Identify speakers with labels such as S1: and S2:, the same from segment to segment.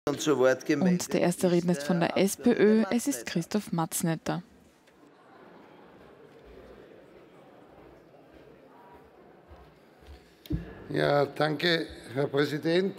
S1: zu Wort gemeldet.
S2: Und der erste Redner ist von der SPÖ, es ist Christoph Matznetter.
S3: Ja, danke, Herr Präsident.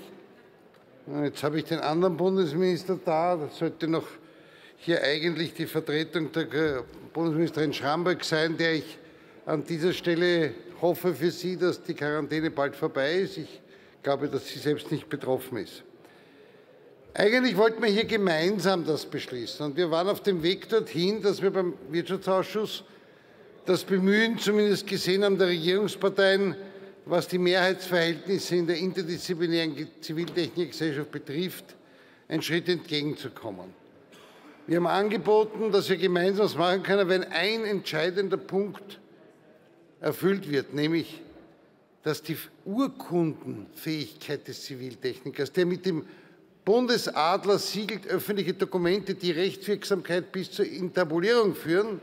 S3: Jetzt habe ich den anderen Bundesminister da. Das sollte noch hier eigentlich die Vertretung der Bundesministerin Schramböck sein, der ich an dieser Stelle hoffe für Sie, dass die Quarantäne bald vorbei ist. Ich glaube, dass sie selbst nicht betroffen ist. Eigentlich wollten wir hier gemeinsam das beschließen. Und wir waren auf dem Weg dorthin, dass wir beim Wirtschaftsausschuss das Bemühen zumindest gesehen haben der Regierungsparteien, was die Mehrheitsverhältnisse in der interdisziplinären Ziviltechnikgesellschaft betrifft, einen Schritt entgegenzukommen. Wir haben angeboten, dass wir gemeinsam was machen können, wenn ein entscheidender Punkt erfüllt wird, nämlich dass die Urkundenfähigkeit des Ziviltechnikers, der mit dem Bundesadler siegelt öffentliche Dokumente, die Rechtswirksamkeit bis zur Intabulierung führen,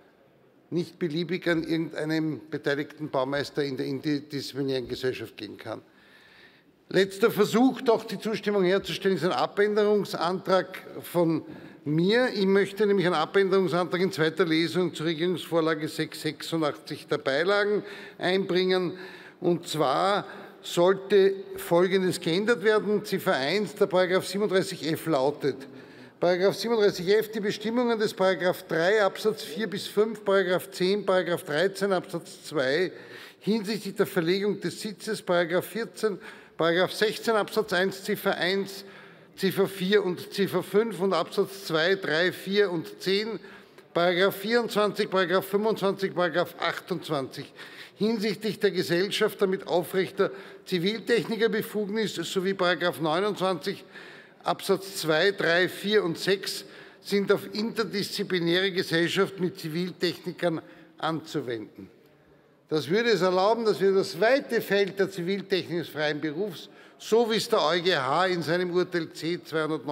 S3: nicht beliebig an irgendeinem beteiligten Baumeister in der interdisziplinären Gesellschaft gehen kann. Letzter Versuch, doch die Zustimmung herzustellen, ist ein Abänderungsantrag von mir. Ich möchte nämlich einen Abänderungsantrag in zweiter Lesung zur Regierungsvorlage 686 der Beilagen einbringen. Und zwar sollte Folgendes geändert werden. Ziffer 1, der § 37f lautet: § 37f, die Bestimmungen des § 3 Absatz 4 bis 5, § 10, § 13 Absatz 2 hinsichtlich der Verlegung des Sitzes, § 14, § 16 Absatz 1, Ziffer 1, Ziffer 4 und Ziffer 5 und Absatz 2, 3, 4 und 10, § 24, § 25, § 28 hinsichtlich der Gesellschaft damit aufrechter Ziviltechnierbefugnis sowie § 29 Absatz 2, 3, 4 und 6 sind auf interdisziplinäre Gesellschaft mit Ziviltechnikern anzuwenden. Das würde es erlauben, dass wir das weite Feld der Ziviltechnik des freien Berufs, so wie es der EuGH in seinem Urteil C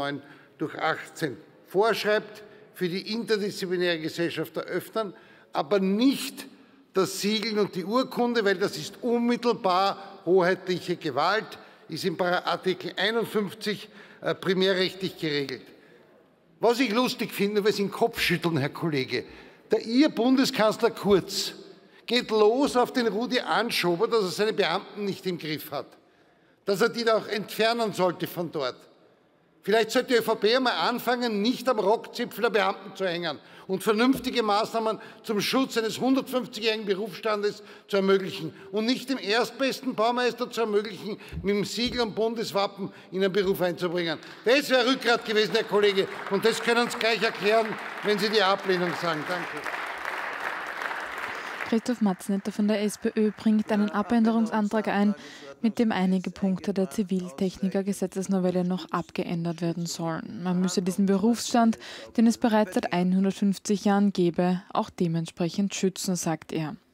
S3: 209/18 vorschreibt, für die interdisziplinäre Gesellschaft eröffnen, aber nicht das Siegeln und die Urkunde, weil das ist unmittelbar hoheitliche Gewalt, ist in Artikel 51 primärrechtlich geregelt. Was ich lustig finde, weil Sie den Kopf schütteln, Herr Kollege, Ihr Bundeskanzler Kurz geht los auf den Rudi Anschober, dass er seine Beamten nicht im Griff hat, dass er die da auch entfernen sollte von dort. Vielleicht sollte die ÖVP einmal anfangen, nicht am Rockzipfel der Beamten zu hängen und vernünftige Maßnahmen zum Schutz eines 150-jährigen Berufsstandes zu ermöglichen und nicht dem erstbesten Baumeister zu ermöglichen, mit dem Siegel und Bundeswappen in einen Beruf einzubringen. Das wäre Rückgrat gewesen, Herr Kollege, und das können Sie gleich erklären, wenn Sie die Ablehnung sagen. Danke.
S2: Christoph Matznetter von der SPÖ bringt einen Abänderungsantrag ein, mit dem einige Punkte der Ziviltechniker-Gesetzesnovelle noch abgeändert werden sollen. Man müsse diesen Berufsstand, den es bereits seit 150 Jahren gäbe, auch dementsprechend schützen, sagt er.